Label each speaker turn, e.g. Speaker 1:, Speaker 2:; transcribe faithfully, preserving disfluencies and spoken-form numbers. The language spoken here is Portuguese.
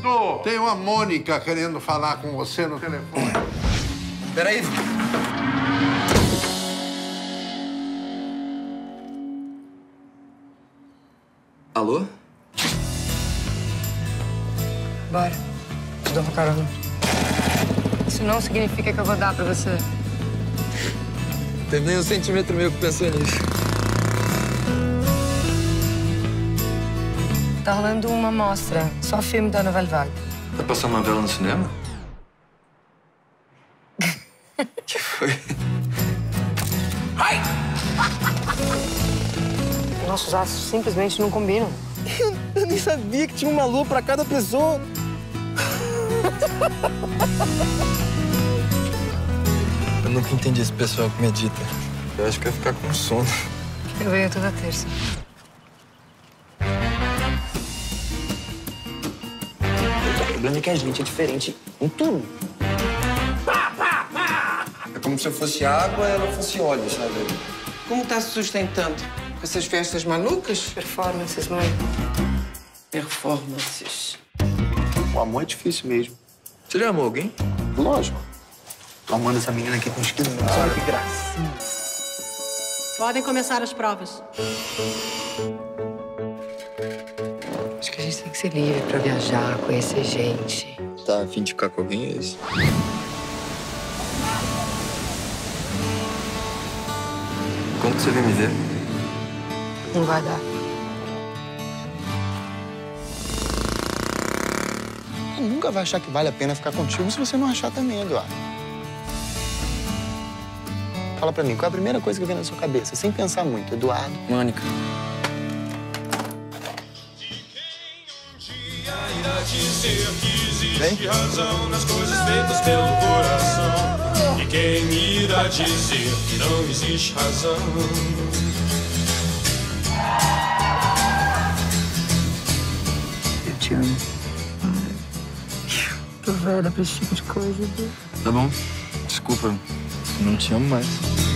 Speaker 1: Du, tem uma Mônica querendo falar com você no telefone.
Speaker 2: Peraí. Alô?
Speaker 3: Bora. Te dou uma carona. Isso não significa que eu vou dar pra você.
Speaker 2: Tem nem um centímetro meu que pensou nisso.
Speaker 3: Tá rolando uma mostra, só filme da Novela Vague.
Speaker 2: Tá passando novela no cinema? Que foi?
Speaker 3: Ai! Nossos astros simplesmente não combinam.
Speaker 2: Eu, eu nem sabia que tinha uma lua pra cada pessoa. Eu nunca entendi esse pessoal que medita. Eu acho que eu ia ficar com sono.
Speaker 3: Eu venho toda terça.
Speaker 2: O problema é que a gente é diferente em tudo. Pá, pá, pá. É como se eu fosse água e ela fosse óleo, sabe?
Speaker 4: Como tá se sustentando? Com essas festas malucas?
Speaker 3: Performances, mãe.
Speaker 4: Performances.
Speaker 2: O amor é difícil mesmo. Você já amou alguém? Lógico. Tô amando essa menina aqui com os quilos. Olha que gracinha.
Speaker 5: Podem começar as provas.
Speaker 3: Acho que a gente tem que ser livre pra viajar, conhecer gente.
Speaker 2: Tá a fim de ficar com alguém, é isso? Quando você vem me ver?
Speaker 3: Não vai dar.
Speaker 6: Ela nunca vai achar que vale a pena ficar contigo se você não achar também, Eduardo. Fala pra mim, qual é a primeira coisa que vem na sua cabeça, sem pensar muito, Eduardo?
Speaker 2: Mônica.
Speaker 7: Existe razão nas coisas feitas pelo coração. E quem irá dizer que não existe razão?
Speaker 3: Eu te amo. Tô velha pra esse tipo de coisa.
Speaker 2: Tá bom. Desculpa, não te amo mais.